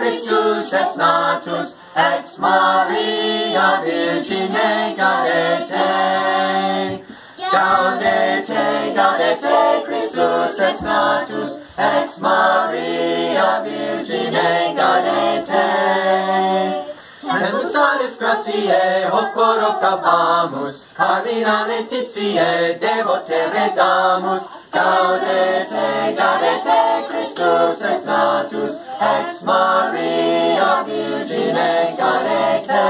Christus est natus, ex Maria Virgine gaudete. Gaudete, gaudete, Christus est natus, ex Maria Virgine gaudete. Tempus salis gratiae, hocor octavamus, Carmina Laetitiae, devote redamus. Gaudete, gaudete, Christus est natus, ex Maria Virgine gaudete.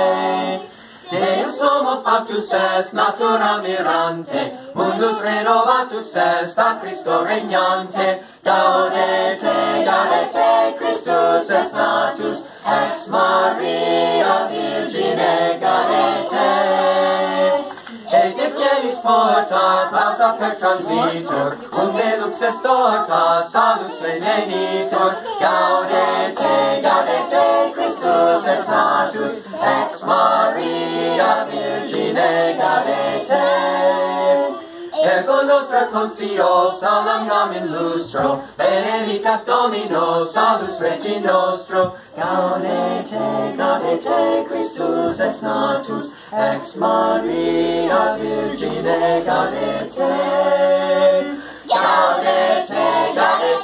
Deus homo factus est, natura mirante, mundus renovatus est, a Christo regnante. Gaudete, gaudete, Christus est natus, ex Maria Virgine gaudete. Etiam pienis porta, clausa per transitur, unde lux est torta, salus venenitur. Gaudete, gaudete, Christus est natus, ex Maria Virgine gaudete. Ergo nostra conscio, salam nomen lustro, benedicat Domino, salus Regi nostro. Gaudete, gaudete, Christus est natus, ex Maria Virgine gaudete. Gaudete, gaudete,